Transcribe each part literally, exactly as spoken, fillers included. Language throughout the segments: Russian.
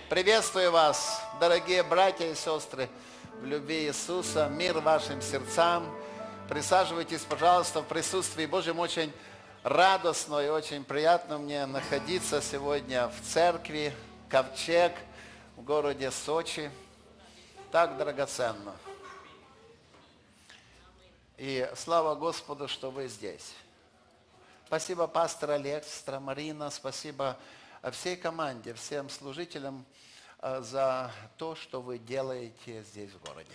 Приветствую вас, дорогие братья и сестры, в любви Иисуса, мир вашим сердцам. Присаживайтесь, пожалуйста, в присутствии Божьем. Очень радостно и очень приятно мне находиться сегодня в церкви Ковчег в городе Сочи. Так драгоценно. И слава Господу, что вы здесь. Спасибо, пастор Олег, сестра Марина, спасибо всей команде, всем служителям за то, что вы делаете здесь в городе.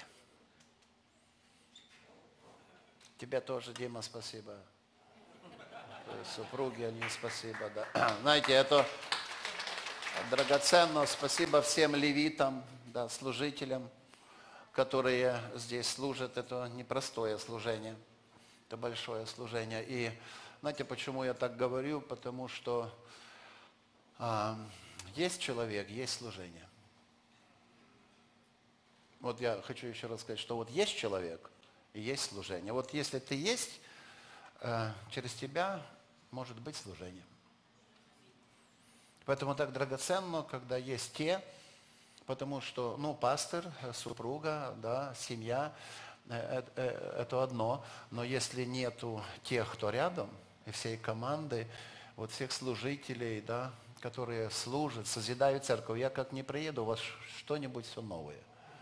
Тебе тоже, Дима, спасибо. Супруги, они спасибо. Да. Знаете, это драгоценно. Спасибо всем левитам, да, служителям, которые здесь служат. Это непростое служение, это большое служение. И знаете, почему я так говорю? Потому что а, есть человек, есть служение. Вот я хочу еще раз сказать, что вот есть человек и есть служение. Вот если ты есть, э, через тебя может быть служение. Поэтому так драгоценно, когда есть те, потому что, ну, пастор, супруга, да, семья, э, э, это одно, но если нету тех, кто рядом, и всей команды, вот всех служителей, да, которые служат, созидают церковь, я как не приеду, у вас что-нибудь все новое.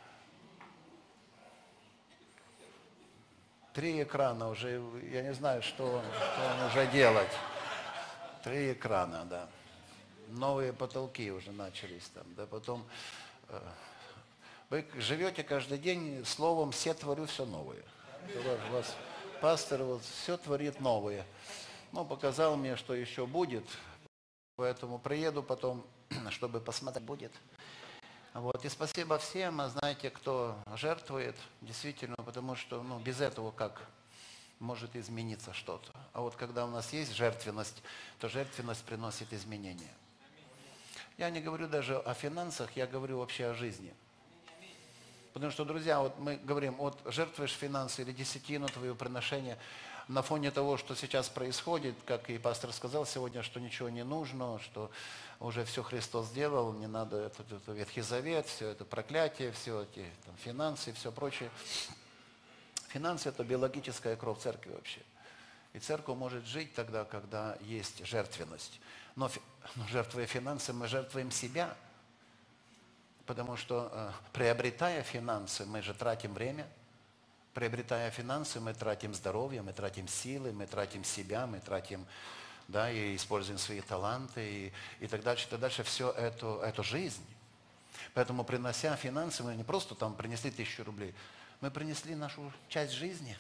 Три экрана уже, я не знаю, что, что он уже делать. Три экрана, да. Новые потолки уже начались там, да, потом... Э, вы живете каждый день словом «все творю все новое». У вас пастор вот все творит новое. Ну, показал мне, что еще будет, поэтому приеду потом, чтобы посмотреть, будет. Вот. И спасибо всем, знаете, кто жертвует, действительно, потому что ну, без этого как может измениться что-то. А вот когда у нас есть жертвенность, то жертвенность приносит изменения. Я не говорю даже о финансах, я говорю вообще о жизни. Потому что, друзья, вот мы говорим, вот жертвуешь финансы или десятину, твое приношение, на фоне того, что сейчас происходит, как и пастор сказал сегодня, что ничего не нужно, что уже все Христос сделал, не надо этот, этот Ветхий Завет, все это проклятие, все эти там, финансы и все прочее. Финансы – это биологическая кровь церкви вообще. И церковь может жить тогда, когда есть жертвенность. Но, но жертвуя финансы, мы жертвуем себя. Потому что, э, приобретая финансы, мы же тратим время. Приобретая финансы, мы тратим здоровье, мы тратим силы, мы тратим себя, мы тратим, да, и используем свои таланты и, и так дальше, и так дальше. Все это, это жизнь. Поэтому, принося финансы, мы не просто там принесли тысячу рублей, мы принесли нашу часть жизни.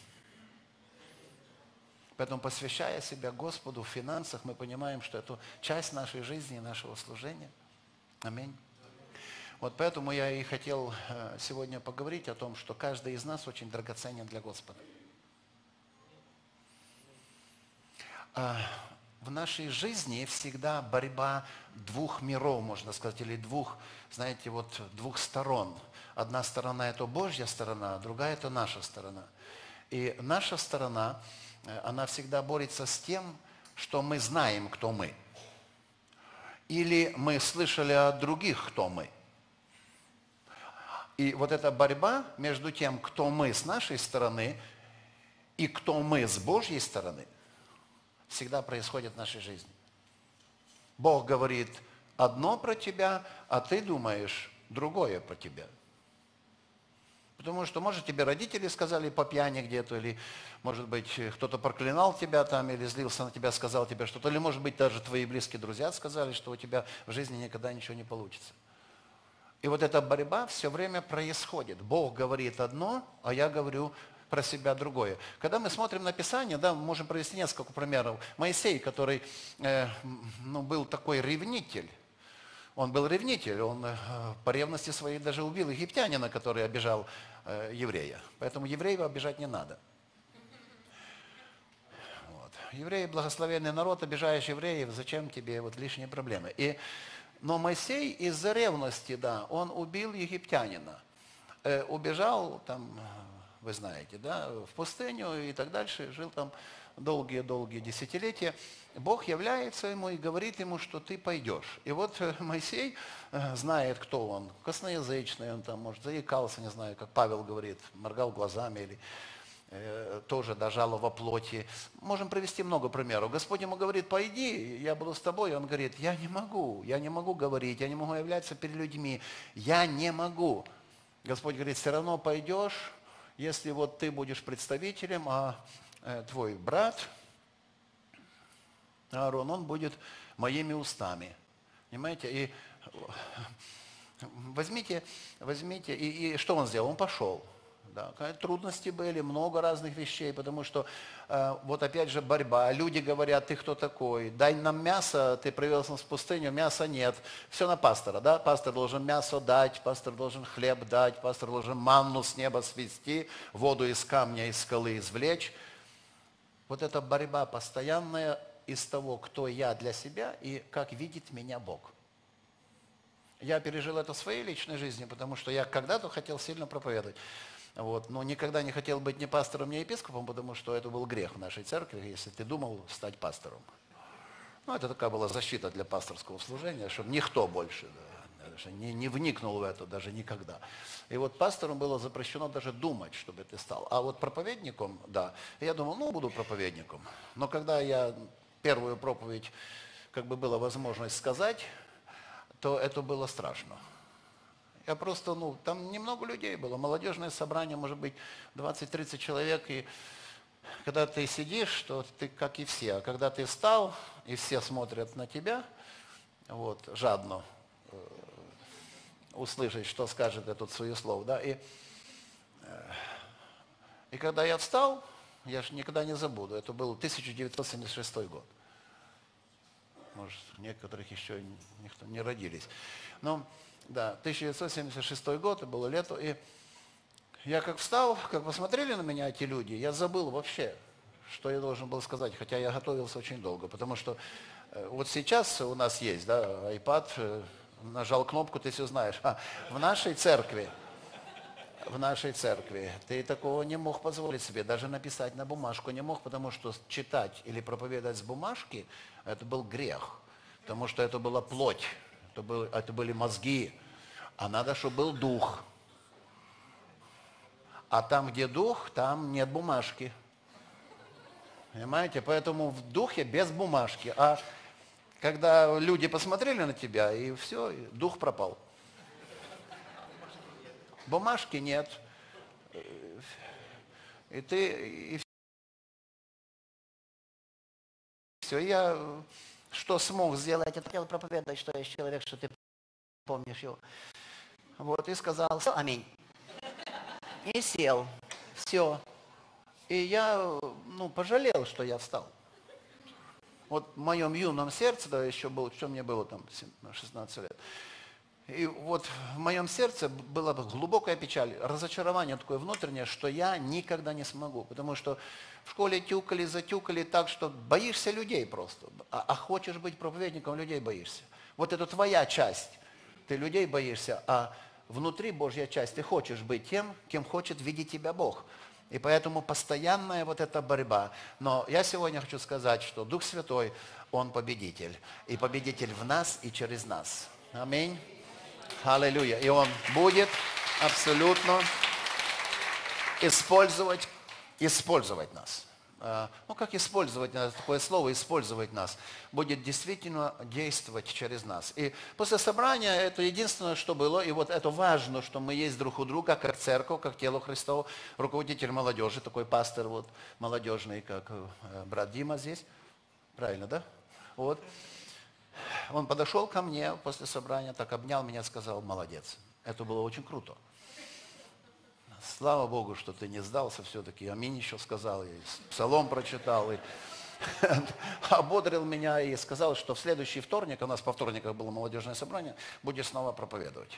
Поэтому, посвящая себя Господу в финансах, мы понимаем, что это часть нашей жизни, нашего служения. Аминь. Вот поэтому я и хотел сегодня поговорить о том, что каждый из нас очень драгоценен для Господа. В нашей жизни всегда борьба двух миров, можно сказать, или двух, знаете, вот двух сторон. Одна сторона – это Божья сторона, а другая – это наша сторона. И наша сторона, она всегда борется с тем, что мы знаем, кто мы. Или мы слышали от других, кто мы. И вот эта борьба между тем, кто мы с нашей стороны и кто мы с Божьей стороны, всегда происходит в нашей жизни. Бог говорит одно про тебя, а ты думаешь другое про тебя. Потому что, может, тебе родители сказали по пьяни где-то, или, может быть, кто-то проклинал тебя там, или злился на тебя, сказал тебе что-то, или, может быть, даже твои близкие друзья сказали, что у тебя в жизни никогда ничего не получится. И вот эта борьба все время происходит. Бог говорит одно, а я говорю про себя другое. Когда мы смотрим на Писание, да, мы можем привести несколько примеров. Моисей, который э, ну, был такой ревнитель, он был ревнитель, он э, по ревности своей даже убил египтянина, который обижал э, еврея. Поэтому евреев обижать не надо. Вот. Евреи благословенный народ, обижаешь евреев, зачем тебе вот лишние проблемы? И Но Моисей из-за ревности, да, он убил египтянина, э, убежал там, вы знаете, да, в пустыню и так дальше, жил там долгие-долгие десятилетия, Бог является ему и говорит ему, что ты пойдешь. И вот Моисей знает, кто он. Косноязычный, он там, может, заикался, не знаю, как Павел говорит, моргал глазами или э, тоже дожало во плоти. Можем привести много примеров. Господь ему говорит, пойди, я буду с тобой. И он говорит, я не могу, я не могу говорить, я не могу являться перед людьми, я не могу. Господь говорит, все равно пойдешь, если вот ты будешь представителем, а э, твой брат Аарон, он будет моими устами. Понимаете? И возьмите, возьмите, и, и что он сделал? Он пошел. Да, трудности были, много разных вещей, потому что э, вот опять же борьба. Люди говорят, ты кто такой? Дай нам мясо, ты привез нас в пустыню, мяса нет. Все на пастора, да? Пастор должен мясо дать, пастор должен хлеб дать, пастор должен манну с неба свести, воду из камня, из скалы извлечь. Вот эта борьба постоянная из того, кто я для себя и как видит меня Бог. Я пережил это в своей личной жизни, потому что я когда-то хотел сильно проповедовать. Вот, но никогда не хотел быть ни пастором, ни епископом, потому что это был грех в нашей церкви, если ты думал стать пастором. Ну, это такая была защита для пасторского служения, чтобы никто больше да, не, не вникнул в это даже никогда. И вот пастором было запрещено даже думать, чтобы ты стал. А вот проповедником, да, я думал, ну, буду проповедником. Но когда я первую проповедь, как бы была возможность сказать, то это было страшно. Я просто, ну, там немного людей было, молодежное собрание, может быть, двадцать-тридцать человек, и когда ты сидишь, то ты как и все, а когда ты встал, и все смотрят на тебя, вот, жадно э, услышать, что скажет этот суеслов, да, и, э, и когда я встал, я же никогда не забуду, это был тысяча девятьсот семьдесят шестой год. Может, некоторых еще никто не родились. Но, да, тысяча девятьсот семьдесят шестой год, это было лето, и я как встал, как посмотрели на меня эти люди, я забыл вообще, что я должен был сказать, хотя я готовился очень долго, потому что э, вот сейчас у нас есть, да, iPad, э, нажал кнопку, ты все знаешь. А в нашей церкви, в нашей церкви ты такого не мог позволить себе, даже написать на бумажку не мог, потому что читать или проповедовать с бумажки, это был грех, потому что это была плоть, это, был, это были мозги, а надо, чтобы был дух. А там, где дух, там нет бумажки. Понимаете? Поэтому в духе без бумажки. А когда люди посмотрели на тебя, и все, и дух пропал. Бумажки нет. И ты... И все. Я что смог сделать? Я хотел проповедовать, что есть человек, что ты помнишь его. Вот, и сказал, аминь. И сел. Все. И я, ну, пожалел, что я встал. Вот в моем юном сердце, да, еще было, что мне было там, шестнадцать лет. И вот в моем сердце была глубокая печаль, разочарование такое внутреннее, что я никогда не смогу. Потому что в школе тюкали, затюкали так, что боишься людей просто. А, а хочешь быть проповедником, людей боишься. Вот это твоя часть. Ты людей боишься, а внутри Божья часть. Ты хочешь быть тем, кем хочет видеть тебя Бог. И поэтому постоянная вот эта борьба. Но я сегодня хочу сказать, что Дух Святой, Он победитель. И победитель в нас и через нас. Аминь. Аллилуйя. И Он будет абсолютно использовать, использовать нас. Ну, как использовать, такое слово «использовать нас», будет действительно действовать через нас. И после собрания это единственное, что было, и вот это важно, что мы есть друг у друга, как церковь, как тело Христово, руководитель молодежи, такой пастор вот молодежный, как брат Дима здесь, правильно, да? Вот. Он подошел ко мне после собрания, так обнял меня, сказал, молодец. Это было очень круто. Слава Богу, что ты не сдался все-таки. Аминь еще сказал, и псалом прочитал, и ободрил меня и сказал, что в следующий вторник, у нас по вторникам было молодежное собрание, будешь снова проповедовать.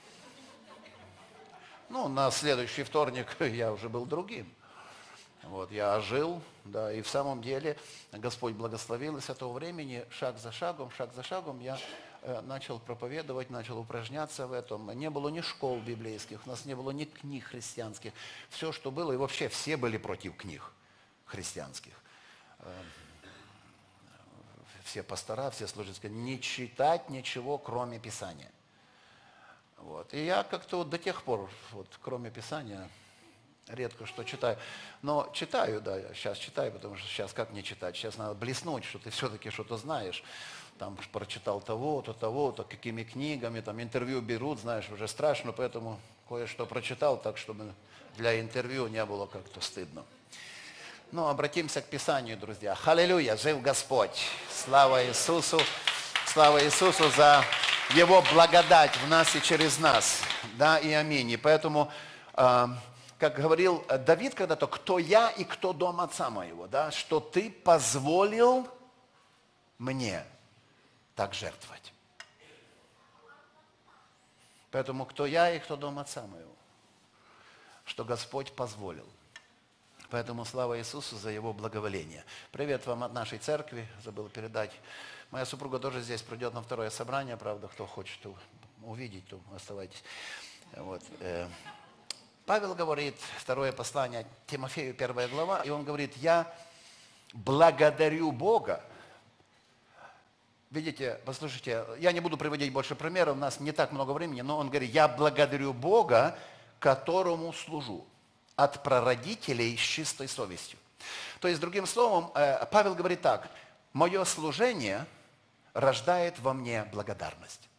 Ну, на следующий вторник я уже был другим. Вот, я ожил, да, и в самом деле Господь благословил, и с этого времени шаг за шагом, шаг за шагом я э, начал проповедовать, начал упражняться в этом. Не было ни школ библейских, у нас не было ни книг христианских. Все, что было, и вообще все были против книг христианских. все пастора, все служители, не читать ничего, кроме Писания. Вот. И я как-то вот до тех пор, вот, кроме Писания, редко что читаю. Но читаю, да, сейчас читаю, потому что сейчас как не читать? Сейчас надо блеснуть, что ты все-таки что-то знаешь. Там прочитал того-то, того-то, какими книгами, там интервью берут, знаешь, уже страшно, поэтому кое-что прочитал, так чтобы для интервью не было как-то стыдно. Ну, обратимся к Писанию, друзья. Аллилуйя, жив Господь. Слава Иисусу, слава Иисусу за Его благодать в нас и через нас. Да, и аминь. И поэтому, э, как говорил Давид когда-то, кто я и кто дом отца моего, да, что ты позволил мне так жертвовать. Поэтому кто я и кто дом отца моего, что Господь позволил. Поэтому слава Иисусу за Его благоволение. Привет вам от нашей церкви, забыл передать. Моя супруга тоже здесь придет на второе собрание, правда, кто хочет увидеть, то оставайтесь. Вот. Павел говорит, второе послание Тимофею, первая глава, и он говорит, я благодарю Бога. Видите, послушайте, я не буду приводить больше примеров, у нас не так много времени, но он говорит, я благодарю Бога, которому служу, от прародителей с чистой совестью. То есть, другим словом, Павел говорит так, мое служение рождает во мне благодарность.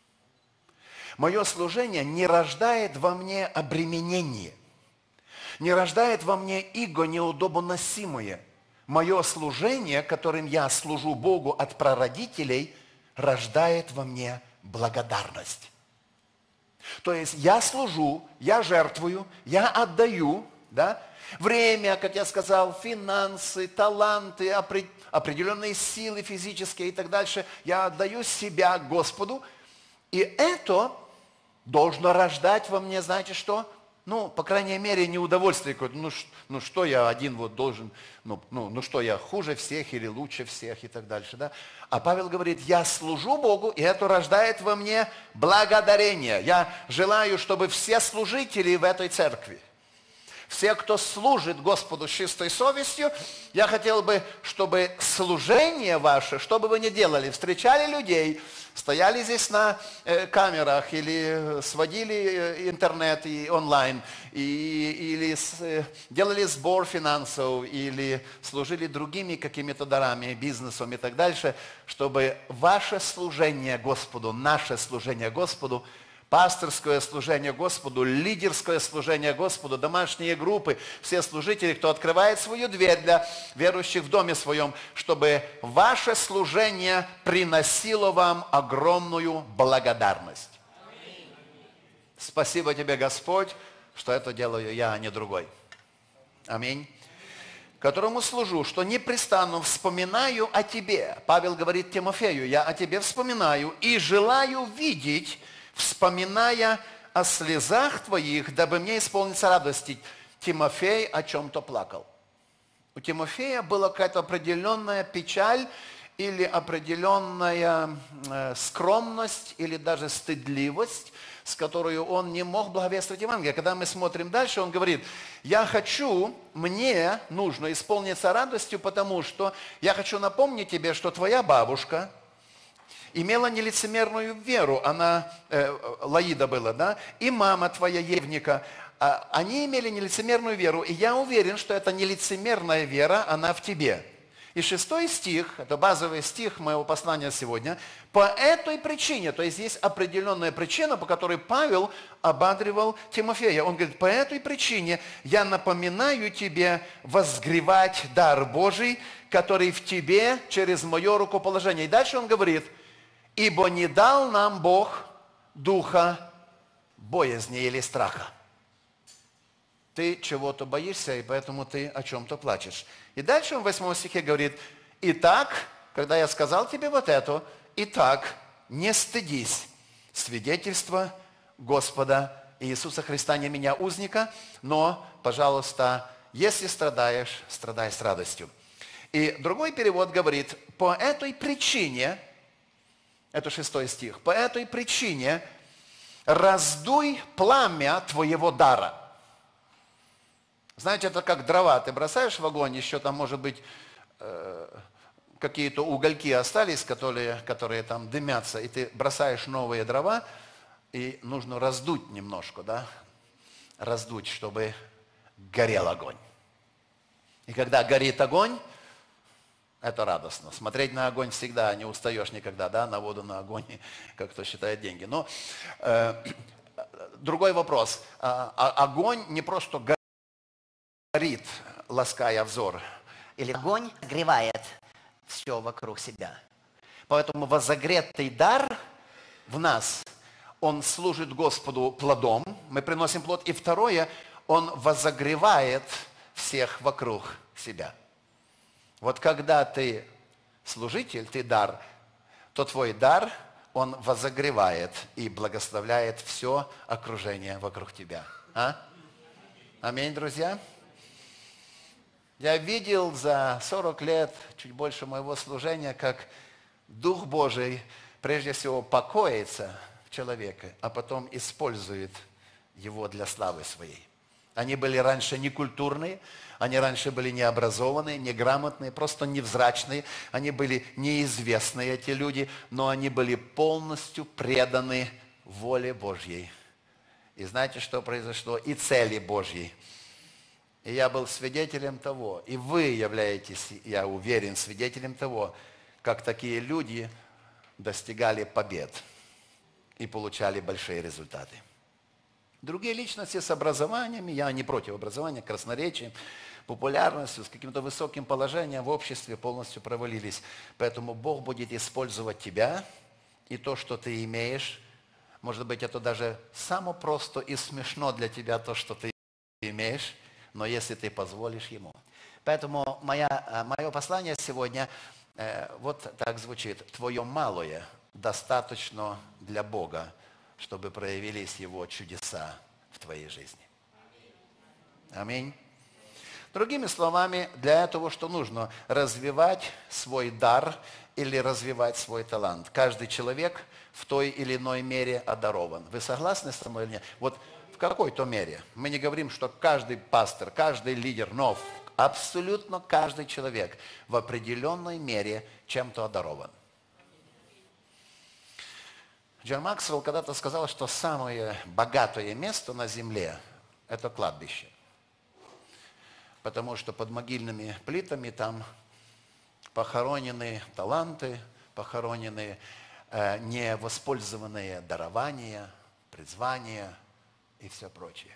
Мое служение не рождает во мне обременение, не рождает во мне иго неудобоносимое. Мое служение, которым я служу Богу от прародителей, рождает во мне благодарность. То есть я служу, я жертвую, я отдаю, да, время, как я сказал, финансы, таланты, определенные силы физические и так дальше. Я отдаю себя Господу, и это должно рождать во мне, знаете что? Ну, по крайней мере, неудовольствие какое-то. Ну, ну, что я один вот должен, ну, ну, ну, что я хуже всех или лучше всех и так дальше, да? А Павел говорит, я служу Богу, и это рождает во мне благодарение. Я желаю, чтобы все служители в этой церкви, все, кто служит Господу с чистой совестью, я хотел бы, чтобы служение ваше, что бы вы ни делали, встречали людей, стояли здесь на э, камерах или сводили интернет и онлайн, и, или с, э, делали сбор финансов, или служили другими какими-то дарами, бизнесом и так дальше, чтобы ваше служение Господу, наше служение Господу, пасторское служение Господу, лидерское служение Господу, домашние группы, все служители, кто открывает свою дверь для верующих в доме своем, чтобы ваше служение приносило вам огромную благодарность. Спасибо тебе, Господь, что это делаю я, а не другой. Аминь. Которому служу, что непрестанно вспоминаю о тебе. Павел говорит Тимофею, я о тебе вспоминаю и желаю видеть, вспоминая о слезах твоих, дабы мне исполниться радости. Тимофей о чем-то плакал. У Тимофея была какая-то определенная печаль или определенная э, скромность или даже стыдливость, с которой он не мог благовествовать Евангелие. Когда мы смотрим дальше, он говорит, я хочу, мне нужно исполниться радостью, потому что я хочу напомнить тебе, что твоя бабушка имела нелицемерную веру, она, э, Лаида была, да, и мама твоя Евника, э, они имели нелицемерную веру, и я уверен, что эта нелицемерная вера, она в тебе. И шестой стих, это базовый стих моего послания сегодня, по этой причине, то есть есть определенная причина, по которой Павел ободривал Тимофея. Он говорит, по этой причине я напоминаю тебе возгревать дар Божий, который в тебе через мое рукоположение. И дальше он говорит, ибо не дал нам Бог духа боязни или страха. Ты чего-то боишься, и поэтому ты о чем-то плачешь. И дальше он в восьмом стихе говорит, итак, когда я сказал тебе вот это, итак, не стыдись свидетельства Господа Иисуса Христа, не меня узника, но, пожалуйста, если страдаешь, страдай с радостью. И другой перевод говорит, по этой причине, это шестой стих, по этой причине раздуй пламя твоего дара. Знаете, это как дрова. Ты бросаешь в огонь, еще там может быть э, какие-то угольки остались, которые, которые там дымятся, и ты бросаешь новые дрова, и нужно раздуть немножко, да? Раздуть, чтобы горел огонь. И когда горит огонь, это радостно. Смотреть на огонь всегда, не устаешь никогда, да? На воду, на огонь, как кто считает деньги. Но э, другой вопрос. А, огонь не просто горит, лаская взор. Или огонь нагревает все вокруг себя. Поэтому возогретый дар в нас, он служит Господу плодом, мы приносим плод. И второе, он возогревает всех вокруг себя. Вот когда ты служитель, ты дар, то твой дар, он возогревает и благословляет все окружение вокруг тебя. А? Аминь, друзья. Я видел за сорок лет, чуть больше моего служения, как Дух Божий прежде всего покоится в человеке, а потом использует его для славы своей. Они были раньше некультурные, они раньше были необразованные, неграмотные, просто невзрачные. Они были неизвестные, эти люди, но они были полностью преданы воле Божьей. И знаете, что произошло? И цели Божьей. И я был свидетелем того, и вы являетесь, я уверен, свидетелем того, как такие люди достигали побед и получали большие результаты. Другие личности с образованиями, я не против образования, красноречием, популярностью, с каким-то высоким положением в обществе полностью провалились. Поэтому Бог будет использовать тебя и то, что ты имеешь. Может быть, это даже самое просто и смешно для тебя, то, что ты имеешь, но если ты позволишь Ему. Поэтому моя, мое послание сегодня э, вот так звучит. Твое малое достаточно для Бога, чтобы проявились Его чудеса в твоей жизни. Аминь. Другими словами, для этого что нужно? Развивать свой дар или развивать свой талант. Каждый человек в той или иной мере одарован. Вы согласны со мной или нет? Вот в какой-то мере. Мы не говорим, что каждый пастор, каждый лидер, но абсолютно каждый человек в определенной мере чем-то одарован. Джон Максвелл когда-то сказал, что самое богатое место на земле – это кладбище. Потому что под могильными плитами там похоронены таланты, похоронены э, невоспользованные дарования, призвания и все прочее.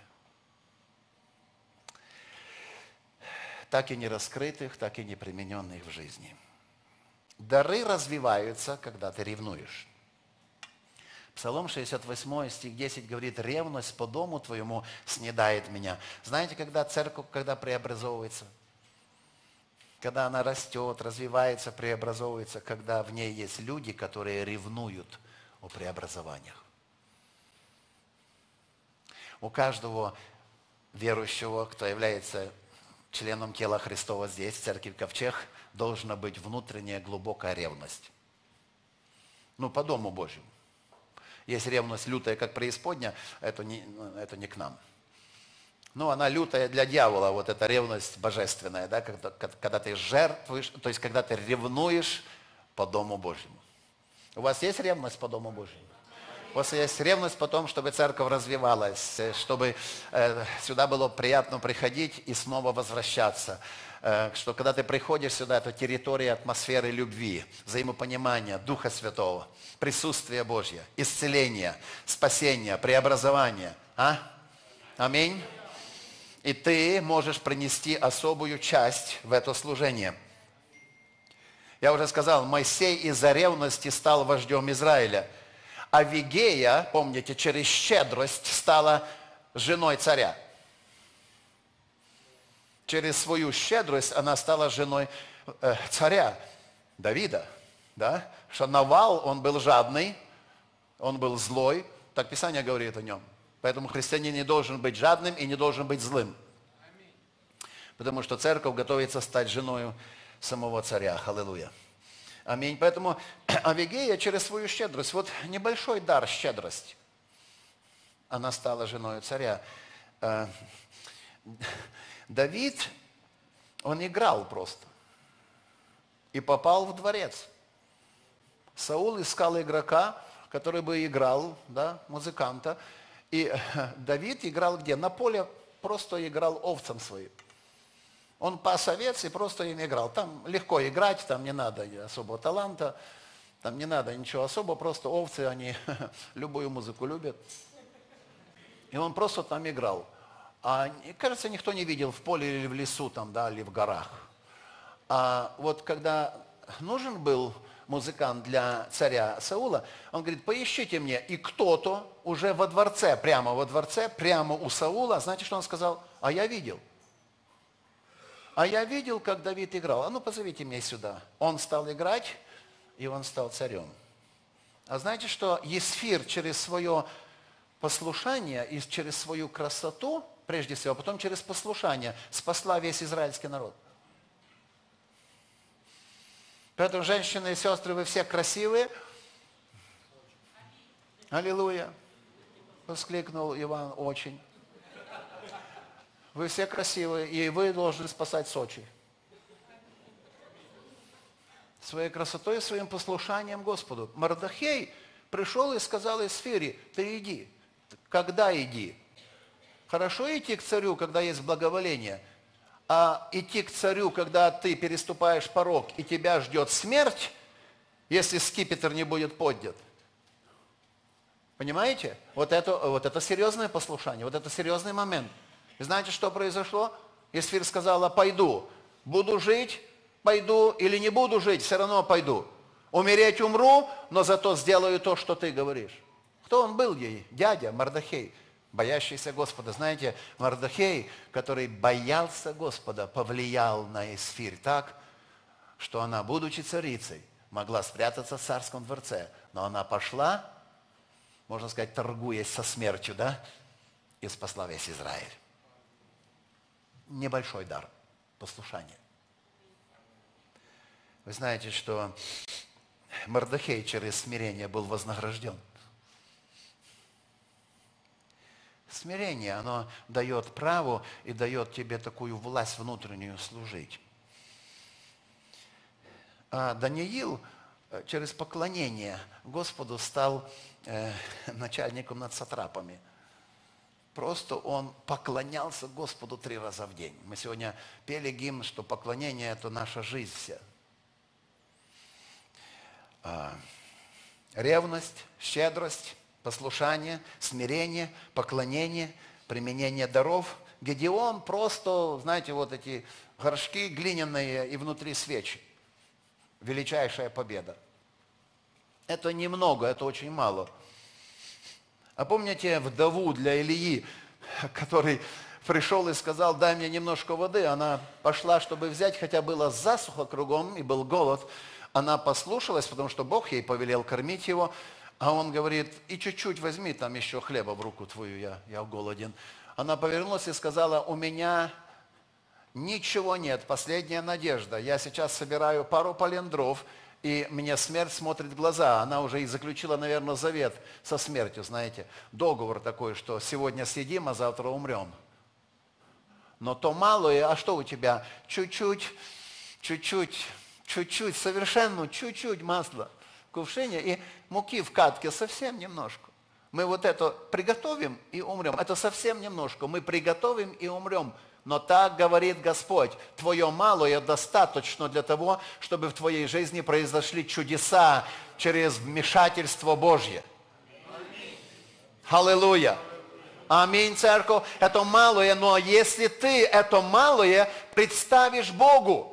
Так и не раскрытых, так и не примененных в жизни. Дары развиваются, когда ты ревнуешь. Псалом шестьдесят восемь, стих десять говорит: «Ревность по дому твоему снедает меня». Знаете, когда церковь, когда преобразовывается? Когда она растет, развивается, преобразовывается, когда в ней есть люди, которые ревнуют о преобразованиях. У каждого верующего, кто является членом тела Христова здесь, в церкви Ковчег, должна быть внутренняя глубокая ревность. Ну, по Дому Божьему. Есть ревность лютая, как преисподня, это не, это не к нам. Ну, она лютая для дьявола, вот эта ревность божественная, да, когда, когда ты жертвуешь, то есть когда ты ревнуешь по Дому Божьему. У вас есть ревность по Дому Божьему? У вас есть ревность по тому, чтобы церковь развивалась, чтобы э, сюда было приятно приходить и снова возвращаться. Э, что когда ты приходишь сюда, это территория атмосферы любви, взаимопонимания, Духа Святого, присутствия Божьего, исцеления, спасения, преобразования. А? Аминь. И ты можешь принести особую часть в это служение. Я уже сказал, Моисей из-за ревности стал вождем Израиля. Авигея, помните, через щедрость стала женой царя. Через свою щедрость она стала женой э, царя Давида. Да? Что Навал, он был жадный, он был злой. Так Писание говорит о нем. Поэтому христианин не должен быть жадным и не должен быть злым. Потому что церковь готовится стать женой самого царя. Аллилуйя. Аминь. Поэтому Авигея через свою щедрость, вот небольшой дар щедрости, она стала женой царя. Давид, он играл просто. и попал в дворец. Саул искал игрока, который бы играл, да, музыканта. И Давид играл где? На поле просто играл овцам своим. Он пас овец и просто им играл. Там легко играть, там не надо особого таланта, там не надо ничего особого, просто овцы, они любую музыку любят. И он просто там играл. А, кажется, никто не видел в поле или в лесу, там, да, или в горах. А вот когда нужен был музыкант для царя Саула, он говорит, поищите мне. И кто-то уже во дворце, прямо во дворце, прямо у Саула, знаете, что он сказал? А я видел. А я видел, как Давид играл. А ну, позовите меня сюда. Он стал играть, и он стал царем. А знаете, что Есфир через свое послушание и через свою красоту, прежде всего, а потом через послушание, спасла весь израильский народ. Поэтому, женщины и сестры, вы все красивые. Аллилуйя. Воскликнул Иван очень. Вы все красивые, и вы должны спасать Сочи. Своей красотой и своим послушанием Господу. Мордехей пришел и сказал Есфире, ты иди. Когда иди? Хорошо идти к царю, когда есть благоволение. А идти к царю, когда ты переступаешь порог, и тебя ждет смерть, если скипетр не будет поднят. Понимаете? Вот это, вот это серьезное послушание, вот это серьезный момент. И знаете, что произошло? Есфир сказала, пойду. Буду жить, пойду, или не буду жить, все равно пойду. Умереть умру, но зато сделаю то, что ты говоришь. Кто он был ей? Дядя Мордехей. Боящийся Господа. Знаете, Мордехей, который боялся Господа, повлиял на Есфир так, что она, будучи царицей, могла спрятаться в царском дворце. Но она пошла, можно сказать, торгуясь со смертью, да, и спасла весь Израиль. Небольшой дар, послушание. Вы знаете, что Мордехей через смирение был вознагражден. Смирение, оно дает право и дает тебе такую власть внутреннюю служить. А Даниил через поклонение Господу стал э, начальником над сатрапами. Просто он поклонялся Господу три раза в день. Мы сегодня пели гимн, что поклонение – это наша жизнь вся. А, ревность, щедрость, послушание, смирение, поклонение, применение даров. Гедеон просто, знаете, вот эти горшки глиняные и внутри свечи. Величайшая победа. Это немного, это очень мало. А помните вдову для Илии, который пришел и сказал, дай мне немножко воды. Она пошла, чтобы взять, хотя было засуха кругом и был голод. Она послушалась, потому что Бог ей повелел кормить его. А он говорит, и чуть-чуть возьми там еще хлеба в руку твою, я, я голоден. Она повернулась и сказала, у меня ничего нет, последняя надежда. Я сейчас собираю пару полен дров, и мне смерть смотрит в глаза. Она уже и заключила, наверное, завет со смертью, знаете. Договор такой, что сегодня съедим, а завтра умрем. Но то малое, а что у тебя? Чуть-чуть, чуть-чуть, чуть-чуть, совершенно чуть-чуть масла в кувшине и муки в катке совсем немножко. Мы вот это приготовим и умрем. Это совсем немножко. Мы приготовим и умрем. Но так говорит Господь, твое малое достаточно для того, чтобы в твоей жизни произошли чудеса через вмешательство Божье. Аллилуйя. Аминь, церковь. Это малое, но если ты это малое представишь Богу,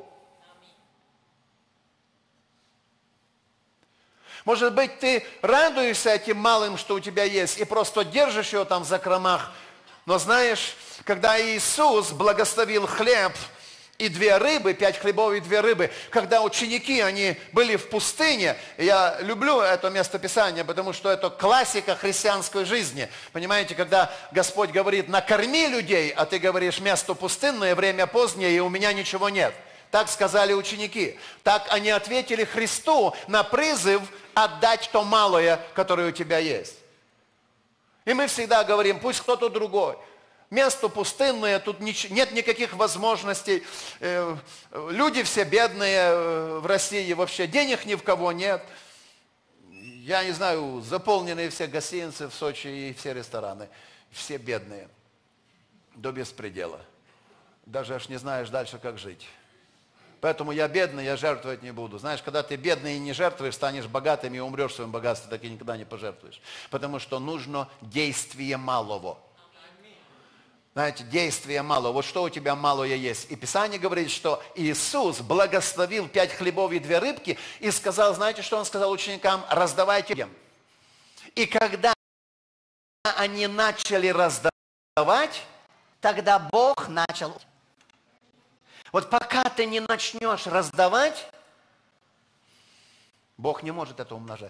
может быть, ты радуешься этим малым, что у тебя есть, и просто держишь его там в закромах. Но знаешь, когда Иисус благословил хлеб и две рыбы, пять хлебов и две рыбы, когда ученики, они были в пустыне, я люблю это местописание, потому что это классика христианской жизни. Понимаете, когда Господь говорит, накорми людей, а ты говоришь, место пустынное, время позднее, и у меня ничего нет. Так сказали ученики. Так они ответили Христу на призыв отдать то малое, которое у тебя есть. И мы всегда говорим, пусть кто-то другой. Место пустынное, тут нет никаких возможностей. Люди все бедные в России, вообще денег ни в кого нет. Я не знаю, заполненные все гостиницы в Сочи и все рестораны. Все бедные. До беспредела. Даже аж не знаешь дальше, как жить. Поэтому я бедный, я жертвовать не буду. Знаешь, когда ты бедный и не жертвуешь, станешь богатым и умрешь в своем богатстве, так и никогда не пожертвуешь. Потому что нужно действие малого. Знаете, действие малого. Вот что у тебя малое есть. И Писание говорит, что Иисус благословил пять хлебов и две рыбки и сказал, знаете, что Он сказал ученикам? Раздавайте им. И когда они начали раздавать, тогда Бог начал. Вот пока ты не начнешь раздавать, Бог не может это умножать.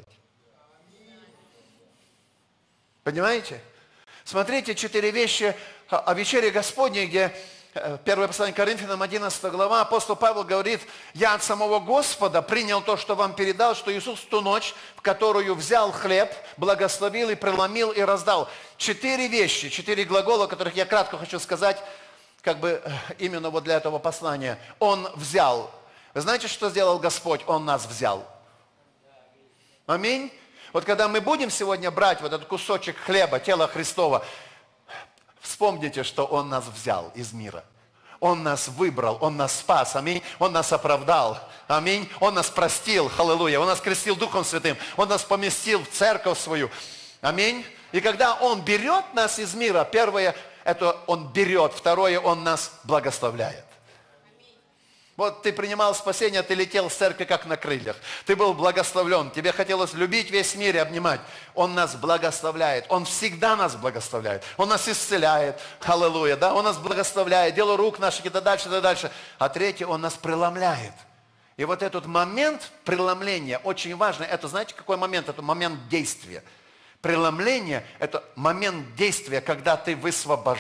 Понимаете? Смотрите, четыре вещи о вечере Господней, где первое послание к Коринфянам, одиннадцатая глава, апостол Павел говорит, я от самого Господа принял то, что вам передал, что Иисус в ту ночь, в которую взял хлеб, благословил и преломил и раздал. Четыре вещи, четыре глагола, о которых я кратко хочу сказать, как бы именно вот для этого послания. Он взял. Вы знаете, что сделал Господь? Он нас взял. Аминь. Вот когда мы будем сегодня брать вот этот кусочек хлеба, тела Христова, вспомните, что Он нас взял из мира. Он нас выбрал, Он нас спас, аминь. Он нас оправдал, аминь. Он нас простил, аллилуйя. Он нас крестил Духом Святым. Он нас поместил в церковь свою, аминь. И когда Он берет нас из мира, первое, это Он берет, второе, Он нас благословляет. Вот ты принимал спасение, ты летел с церкви как на крыльях. Ты был благословлен, тебе хотелось любить весь мир и обнимать. Он нас благословляет, Он всегда нас благословляет. Он нас исцеляет, аллилуйя, да? Он нас благословляет, дело рук наших и так дальше, и так дальше. А третье, Он нас преломляет. И вот этот момент преломления очень важный. Это знаете, какой момент? Это момент действия. Преломление – это момент действия, когда ты высвобождаешь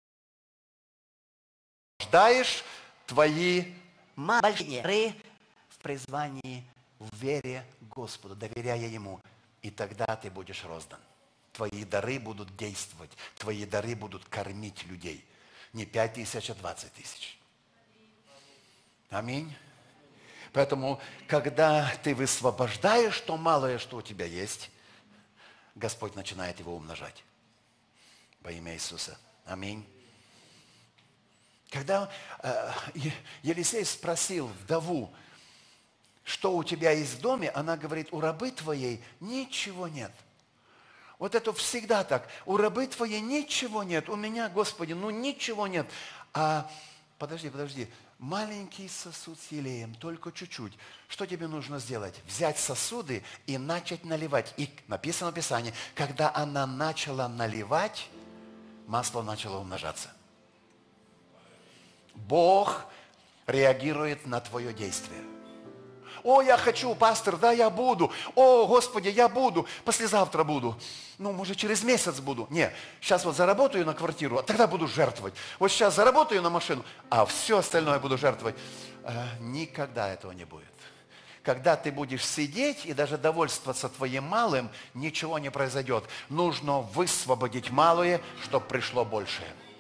твои большие в призвании, в вере Господу, доверяя Ему. И тогда ты будешь роздан. Твои дары будут действовать. Твои дары будут кормить людей. Не пять тысяч, а двадцать тысяч. Аминь. Поэтому, когда ты высвобождаешь то малое, что у тебя есть, Господь начинает его умножать. Во имя Иисуса. Аминь. Когда э, Елисей спросил вдову, что у тебя есть в доме, она говорит, у рабы твоей ничего нет. Вот это всегда так. У рабы твоей ничего нет. У меня, Господи, ну ничего нет. А подожди, подожди. Маленький сосуд с елеем, только чуть-чуть. Что тебе нужно сделать? Взять сосуды и начать наливать. И написано в Писании, когда она начала наливать, масло начало умножаться. Бог реагирует на твое действие. О, я хочу, пастор, да, я буду. О, Господи, я буду. Послезавтра буду. Ну, может, через месяц буду. Не, сейчас вот заработаю на квартиру, а тогда буду жертвовать. Вот сейчас заработаю на машину, а все остальное буду жертвовать. А, никогда этого не будет. Когда ты будешь сидеть и даже довольствоваться твоим малым, ничего не произойдет. Нужно высвободить малое, чтобы пришло большее.